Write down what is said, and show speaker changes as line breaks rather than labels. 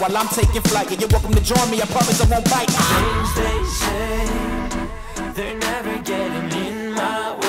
while I'm taking flight. Yeah, you're welcome to join me, I promise I won't bite.
Things they say, they're never getting in my way.